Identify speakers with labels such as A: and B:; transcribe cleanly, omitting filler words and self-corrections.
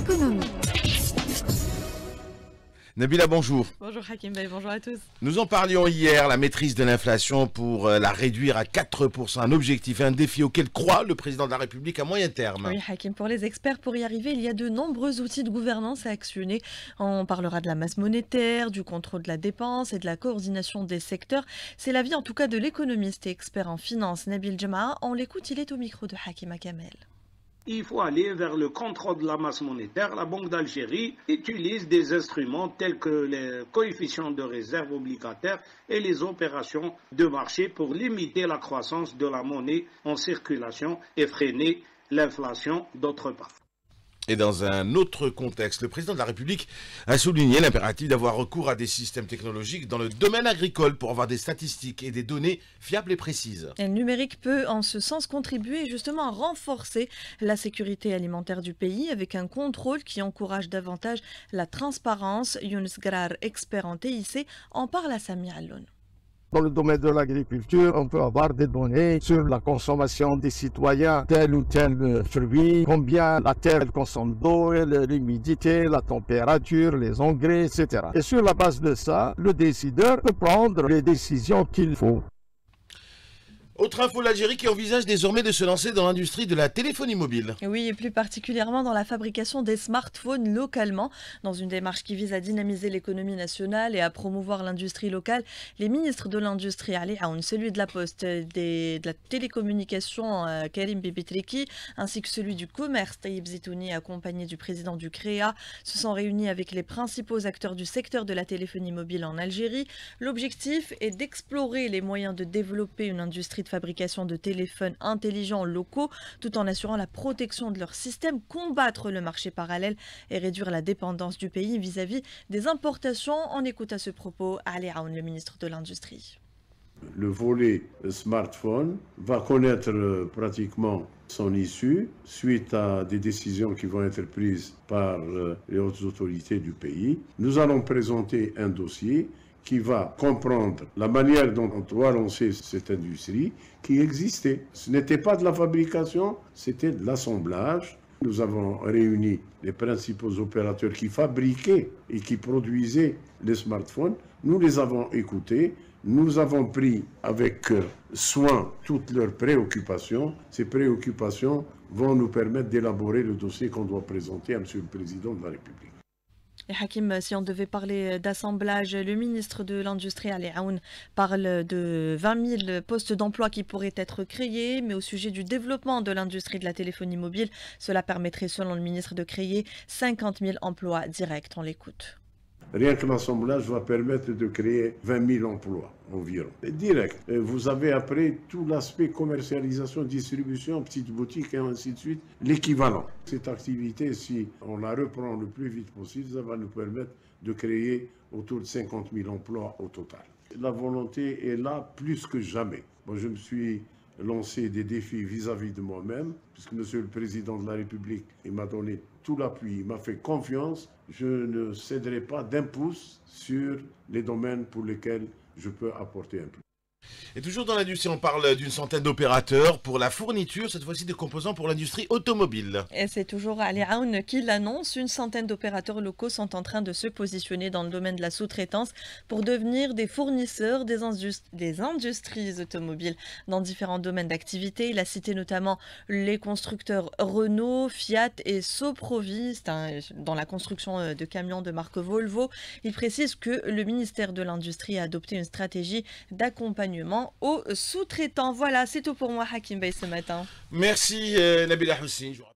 A: l'économie.
B: Nabila, bonjour.
C: Bonjour Hakim Bey, bonjour à tous.
B: Nous en parlions hier, la maîtrise de l'inflation pour la réduire à 4%, un objectif, un défi auquel croit le président de la République à moyen terme.
C: Oui Hakim, pour les experts, pour y arriver, il y a de nombreux outils de gouvernance à actionner. On parlera de la masse monétaire, du contrôle de la dépense et de la coordination des secteurs. C'est l'avis en tout cas de l'économiste et expert en finance Nabil Jama'a. On l'écoute, il est au micro de Hakim Kamel.
D: Il faut aller vers le contrôle de la masse monétaire. La Banque d'Algérie utilise des instruments tels que les coefficients de réserve obligataire et les opérations de marché pour limiter la croissance de la monnaie en circulation et freiner l'inflation d'autre part.
B: Et dans un autre contexte, le président de la République a souligné l'impératif d'avoir recours à des systèmes technologiques dans le domaine agricole pour avoir des statistiques et des données fiables et précises.
C: Et le numérique peut en ce sens contribuer justement à renforcer la sécurité alimentaire du pays avec un contrôle qui encourage davantage la transparence. Younes Grar, expert en TIC, en parle à Sami Alloun.
E: Dans le domaine de l'agriculture, on peut avoir des données sur la consommation des citoyens, tel ou tel fruit, combien la terre consomme d'eau, l'humidité, la température, les engrais, etc. Et sur la base de ça, le décideur peut prendre les décisions qu'il faut.
B: Autre info, l'Algérie qui envisage désormais de se lancer dans l'industrie de la téléphonie mobile.
C: Oui, et plus particulièrement dans la fabrication des smartphones localement. Dans une démarche qui vise à dynamiser l'économie nationale et à promouvoir l'industrie locale, les ministres de l'Industrie, Ali Aoun, celui de la Poste, de la télécommunication, Karim Bibitriki, ainsi que celui du commerce, Taïb Zitouni, accompagné du président du CREA, se sont réunis avec les principaux acteurs du secteur de la téléphonie mobile en Algérie. L'objectif est d'explorer les moyens de développer une industrie de fabrication de téléphones intelligents locaux tout en assurant la protection de leur système, combattre le marché parallèle et réduire la dépendance du pays vis-à-vis des importations. On écoute à ce propos Ali Aoun, le ministre de l'Industrie.
F: Le volet smartphone va connaître pratiquement son issue suite à des décisions qui vont être prises par les hautes autorités du pays. Nous allons présenter un dossier qui va comprendre la manière dont on doit lancer cette industrie qui existait. Ce n'était pas de la fabrication, c'était de l'assemblage. Nous avons réuni les principaux opérateurs qui fabriquaient et qui produisaient les smartphones. Nous les avons écoutés. Nous avons pris avec soin toutes leurs préoccupations. Ces préoccupations vont nous permettre d'élaborer le dossier qu'on doit présenter à M. le Président de la République.
C: Et Hakim, si on devait parler d'assemblage, le ministre de l'Industrie, Ali Aoun, parle de 20 000 postes d'emploi qui pourraient être créés, mais au sujet du développement de l'industrie de la téléphonie mobile, cela permettrait, selon le ministre, de créer 50 000 emplois directs. On l'écoute.
F: Rien que l'assemblage va permettre de créer 20 000 emplois environ. Direct. Vous avez après tout l'aspect commercialisation, distribution, petites boutiques et ainsi de suite, l'équivalent. Cette activité, si on la reprend le plus vite possible, ça va nous permettre de créer autour de 50 000 emplois au total. La volonté est là plus que jamais. Moi, je me suis lancé des défis vis-à-vis de moi-même, puisque Monsieur le Président de la République, il m'a donné tout l'appui, il m'a fait confiance. Je ne céderai pas d'un pouce sur les domaines pour lesquels je peux apporter un plus.
B: Et toujours dans l'industrie, on parle d'une centaine d'opérateurs pour la fourniture, cette fois-ci des composants pour l'industrie automobile.
C: Et c'est toujours Ali Aoun qui l'annonce. Une centaine d'opérateurs locaux sont en train de se positionner dans le domaine de la sous-traitance pour devenir des fournisseurs des industries automobiles dans différents domaines d'activité. Il a cité notamment les constructeurs Renault, Fiat et Soprovi, dans la construction de camions de marque Volvo. Il précise que le ministère de l'Industrie a adopté une stratégie d'accompagnement aux sous-traitants. Voilà, c'est tout pour moi, Hakim Bey, ce matin.
B: Merci Nabila Hussein.